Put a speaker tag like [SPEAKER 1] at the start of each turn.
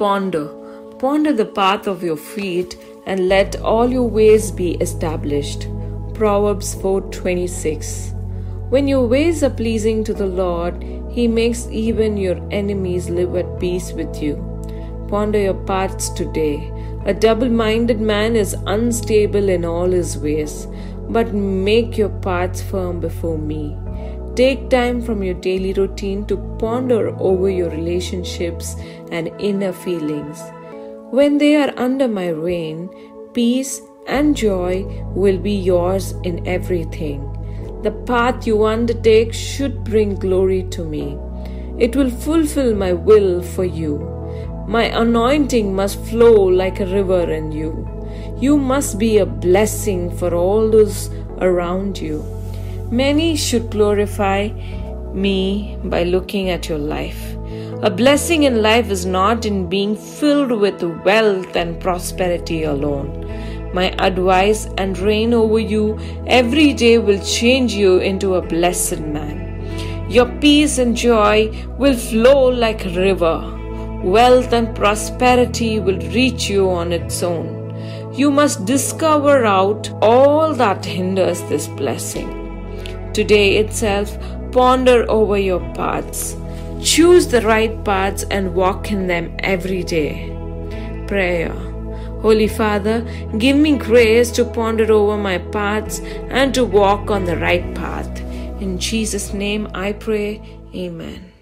[SPEAKER 1] Ponder the path of your feet, and let all your ways be established. Proverbs 4:26. When your ways are pleasing to the Lord, He makes even your enemies live at peace with you. Ponder your paths today. A double-minded man is unstable in all his ways, but make your paths firm before me. Take time from your daily routine to ponder over your relationships and inner feelings. When they are under my reign, peace and joy will be yours in everything. The path you undertake should bring glory to me. It will fulfill my will for you. My anointing must flow like a river in you. You must be a blessing for all those around you. Many should glorify me by looking at your life. A blessing in life is not in being filled with wealth and prosperity alone. My advice and reign over you every day will change you into a blessed man. Your peace and joy will flow like a river. Wealth and prosperity will reach you on its own. You must discover out all that hinders this blessing. Today itself, ponder over your paths. Choose the right paths and walk in them every day. Prayer. Holy Father, give me grace to ponder over my paths and to walk on the right path. In Jesus' name I pray. Amen.